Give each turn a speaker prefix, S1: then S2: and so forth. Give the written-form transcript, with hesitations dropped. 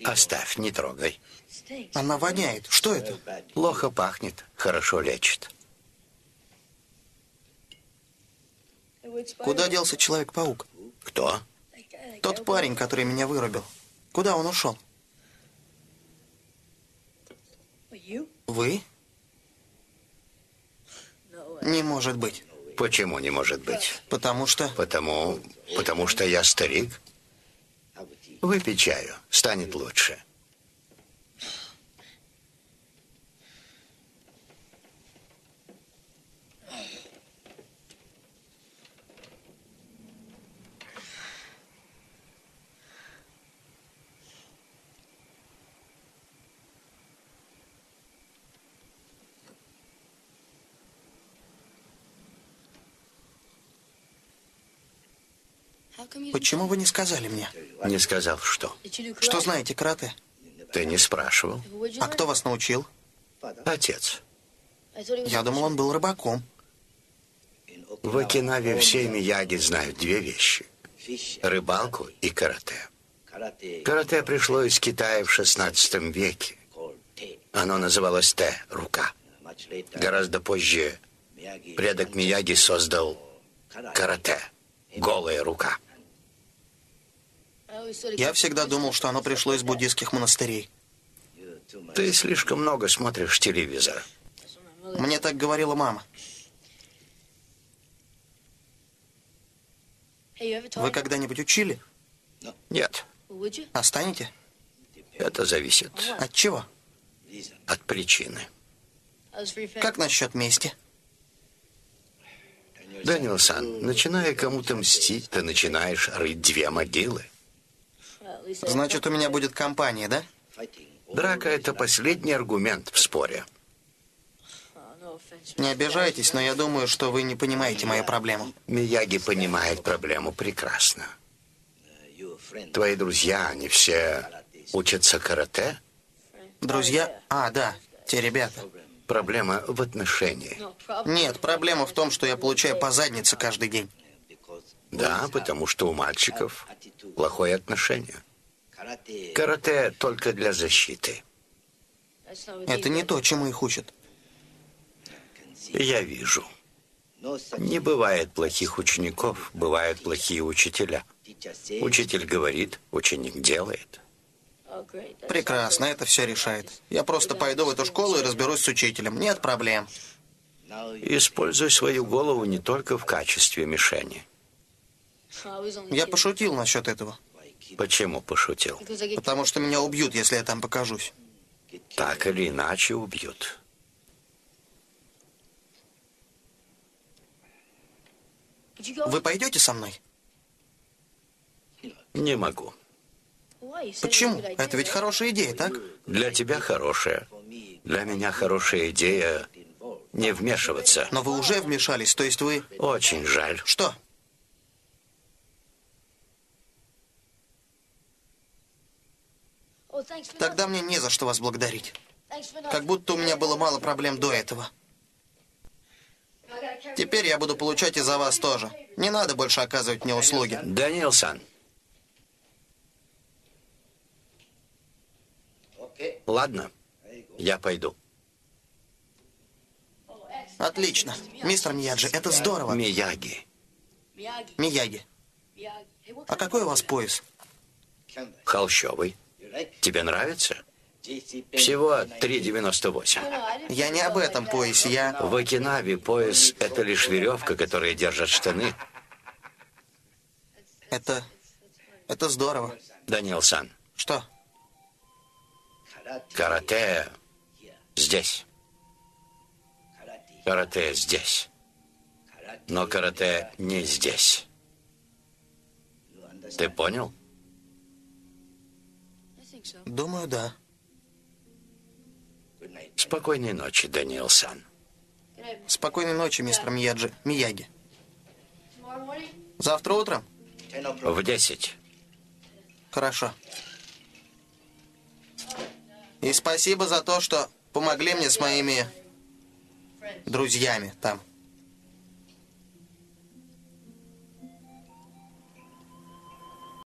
S1: Оставь, не трогай.
S2: Она воняет. Что это?
S1: Плохо пахнет, хорошо лечит.
S2: Куда делся Человек-паук?
S1: Кто?
S2: Тот парень, который меня вырубил. Куда он ушел? Вы? Не может быть.
S1: Почему не может быть?
S2: Потому что...
S1: Потому что я старик. Выпей чаю, станет лучше.
S2: Почему вы не сказали мне?
S1: Не сказал, что?
S2: Что знаете карате?
S1: Ты не спрашивал?
S2: А кто вас научил?
S1: Отец.
S2: Я думал, он был рыбаком.
S1: В Окинаве все мияги знают две вещи. Рыбалку и карате. Карате пришло из Китая в XVI веке. Оно называлось Тэ, рука. Гораздо позже предок Мияги создал карате, голая рука.
S2: Я всегда думал, что оно пришло из буддийских монастырей.
S1: Ты слишком много смотришь телевизор.
S2: Мне так говорила мама. Вы когда-нибудь учили?
S1: Нет,
S2: А станете?
S1: это зависит
S2: От чего?
S1: от причины.
S2: Как насчет мести?
S1: Дэниел-сан, начиная кому-то мстить, ты начинаешь рыть две могилы.
S2: Значит, у меня будет компания, да?
S1: Драка — это последний аргумент в споре.
S2: Не обижайтесь, но я думаю, что вы не понимаете мою проблему.
S1: Мияги понимает проблему прекрасно. Твои друзья, они все учатся карате?
S2: Друзья? А, да, те ребята.
S1: Проблема в отношении.
S2: Нет, проблема в том, что я получаю по заднице каждый день.
S1: Да, потому что у мальчиков плохое отношение. Карате только для защиты.
S2: Это не то, чему их учат.
S1: Я вижу. Не бывает плохих учеников, бывают плохие учителя. Учитель говорит, ученик делает.
S2: Прекрасно, это все решает. Я просто пойду в эту школу и разберусь с учителем. Нет проблем.
S1: Используй свою голову не только в качестве мишени.
S2: Я пошутил насчет этого.
S1: Почему пошутил?
S2: Потому что меня убьют, если я там покажусь.
S1: Так или иначе убьют.
S2: Вы пойдете со мной?
S1: Не могу.
S2: Почему? Это ведь хорошая идея, так?
S1: Для тебя хорошая. Для меня хорошая идея не вмешиваться.
S2: Но вы уже вмешались, то есть вы...
S1: Очень жаль.
S2: Что? Тогда мне не за что вас благодарить. Как будто у меня было мало проблем до этого. Теперь я буду получать и за вас тоже. Не надо больше оказывать мне услуги.
S1: Дэниел-сан. Ладно, я пойду.
S2: Отлично. Мистер Мияджи, это здорово.
S1: Мияги.
S2: Мияги. А какой у вас пояс?
S1: Холщовый. Тебе нравится? Всего 3,98.
S2: Я не об этом поясе, я...
S1: В Окинаве пояс — это лишь веревка, которая держит штаны.
S2: Это здорово.
S1: Дэниел-сан,
S2: Что?
S1: карате здесь. Карате здесь. Но карате не здесь. Ты понял?
S2: Думаю, да.
S1: Спокойной ночи, Дэниел-сан.
S2: Спокойной ночи, мистер Мияги. Завтра утром?
S1: В 10.
S2: Хорошо. И спасибо за то, что помогли мне с моими друзьями там.